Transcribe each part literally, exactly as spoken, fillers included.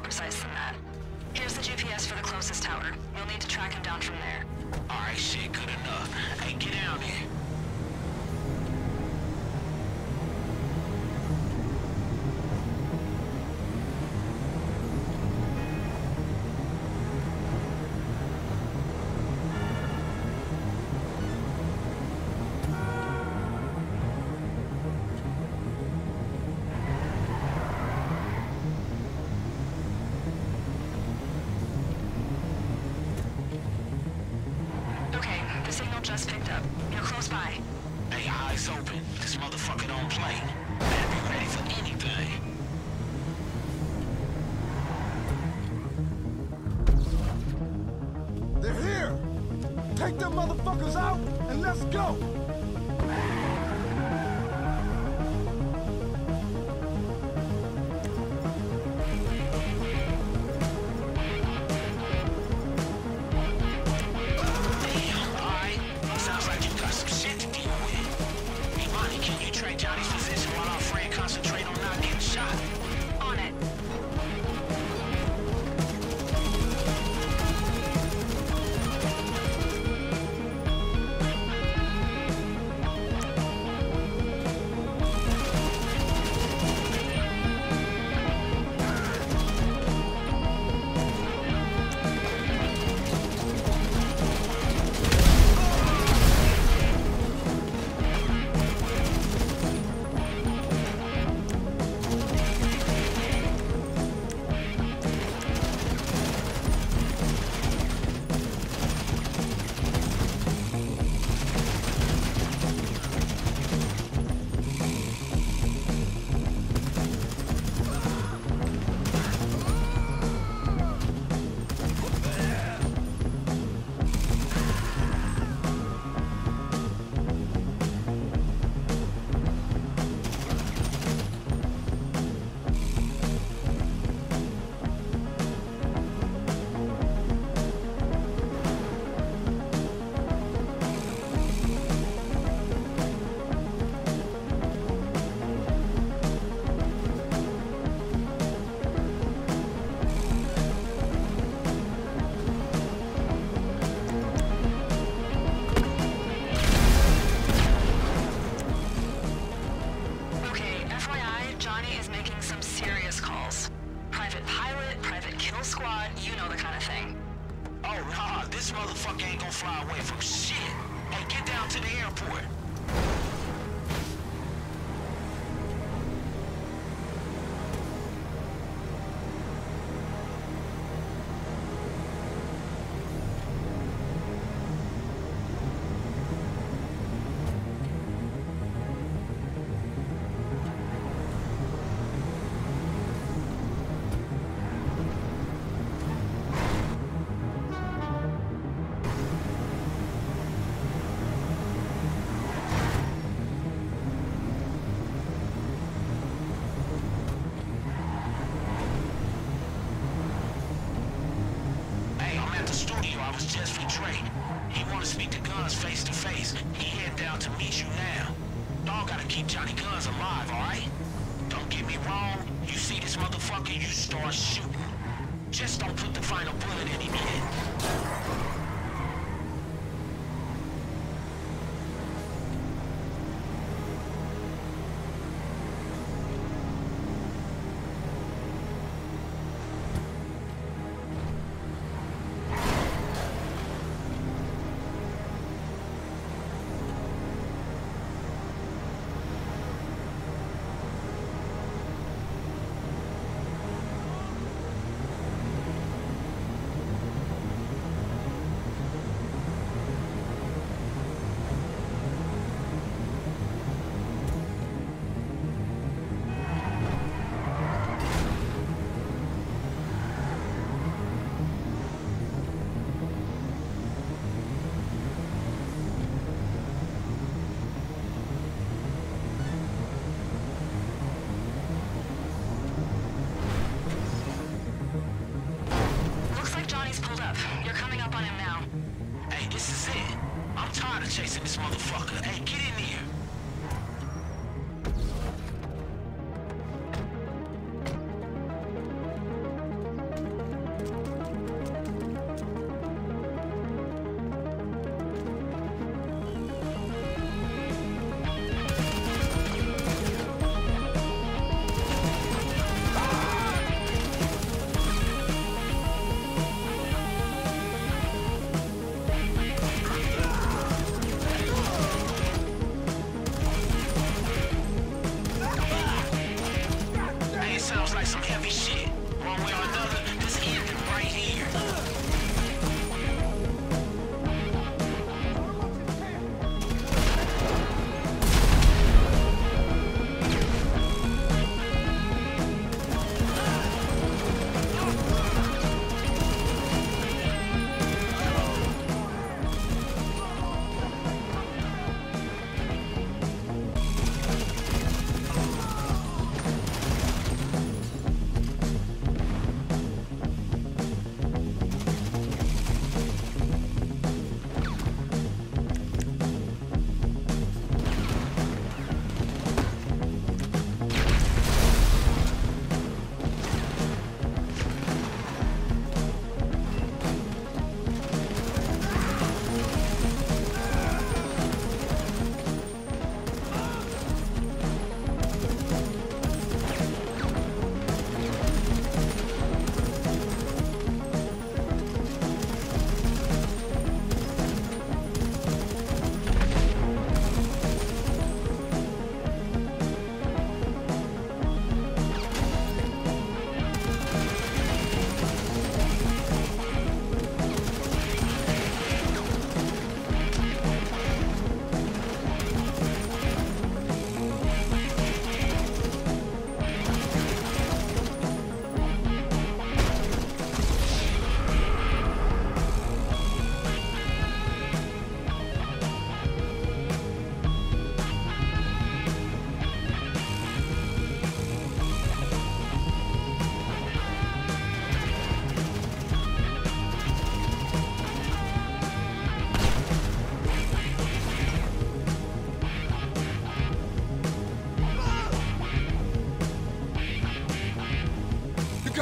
precise than that. Here's the G P S for the closest tower. You'll need to track him down from there. Alright, shit, good enough. Hey, get down there. Just picked up. You're close by. Hey, eyes open. This motherfucker don't play. Better be ready for anything. They're here! Take them motherfuckers out and let's go! Johnny's position while our friend concentrate on not getting shot. On it. This motherfucker ain't gonna fly away from shit. Hey, get down to the airport. I was just with Drake. He want to speak to Guns face to face. He head down to meet you now. Dog gotta keep Johnny Guns alive, alright? Don't get me wrong. You see this motherfucker, you start shooting. Just don't put the final bullet in him yet. Chasing this motherfucker. Hey, get in here.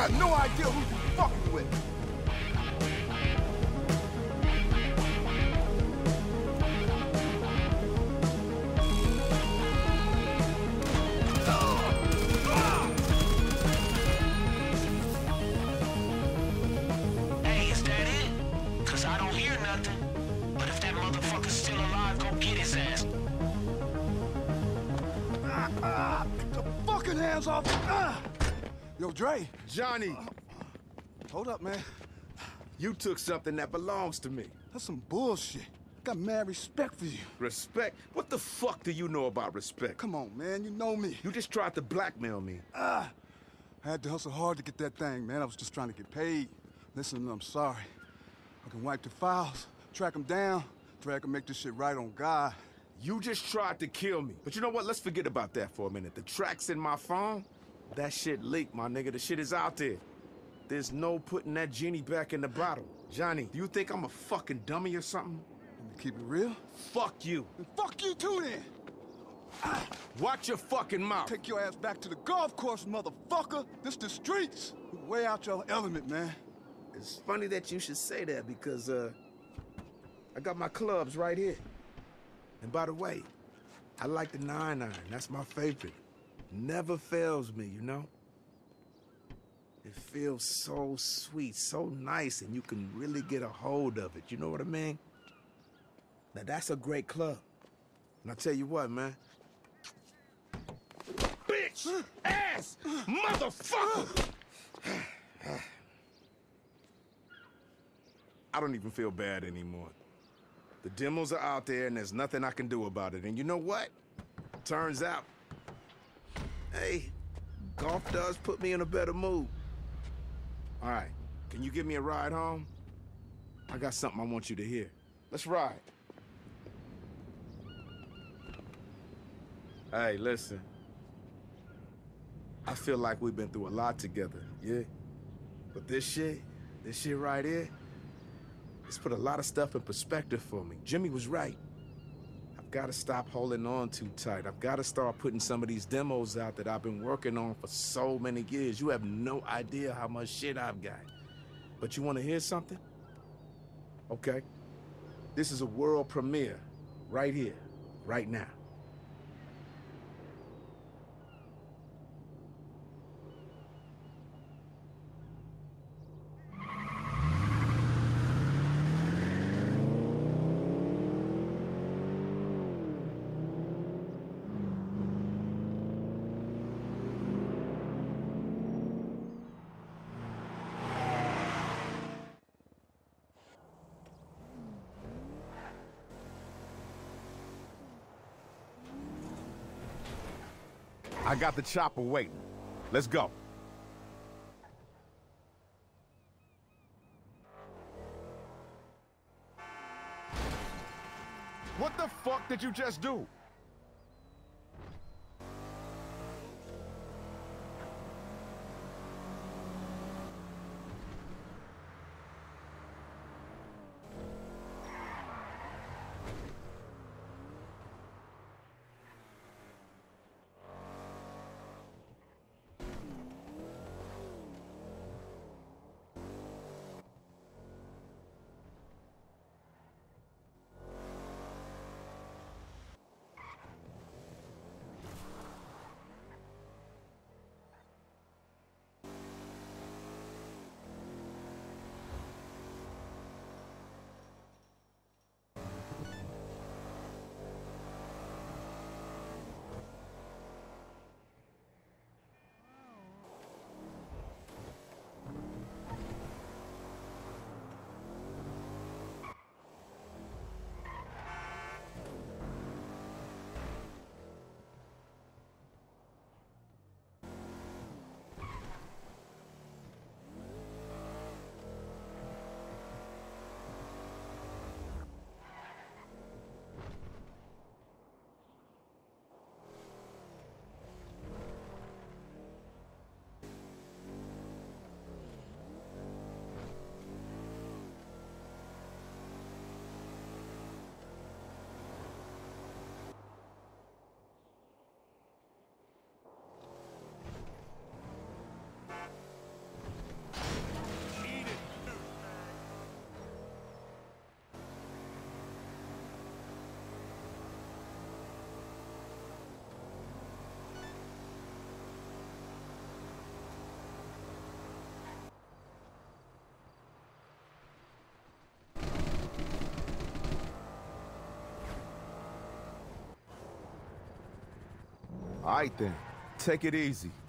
got no idea who you fucking with. Hey, is that it? Cause I don't hear nothing. But if that motherfucker's still alive, go get his ass. Ah, ah, get the fucking hands off. Ah. Yo, Dre. Johnny, Hold up, man. you took something that belongs to me. That's some bullshit. Got mad respect for you. Respect? What the fuck do you know about respect? Come on, man. You know me. You just tried to blackmail me. Ah. I had to hustle hard to get that thing, man. I was just trying to get paid. Listen, I'm sorry. I can wipe the files, track them down, drag and make this shit right on God. You just tried to kill me. But you know what? Let's forget about that for a minute. The tracks in my phone, that shit leaked, my nigga. The shit is out there. There's no putting that genie back in the bottle. Johnny, do you think I'm a fucking dummy or something? Let me keep it real. Fuck you. And fuck you too, then. Watch your fucking mouth. Take your ass back to the golf course, motherfucker. This the streets. Way out your element, man. It's funny that you should say that because, uh, I got my clubs right here. And by the way, I like the nine iron. That's my favorite. Never fails me, you know? It feels so sweet, so nice, and you can really get a hold of it. You know what I mean? Now, that's a great club. And I tell you what, man. Bitch! Ass! Motherfucker! I don't even feel bad anymore. The demos are out there, and there's nothing I can do about it. And you know what? Turns out, hey, golf does put me in a better mood. All right, can you give me a ride home? I got something I want you to hear. Let's ride. Hey, listen. I feel like we've been through a lot together, yeah? But this shit, this shit right here, it's put a lot of stuff in perspective for me. Jimmy was right. I've got to stop holding on too tight. I've got to start putting some of these demos out that I've been working on for so many years. You have no idea how much shit I've got. But you want to hear something? Okay. This is a world premiere, right here, right now. I got the chopper waiting. Let's go. What the fuck did you just do? All right then, take it easy.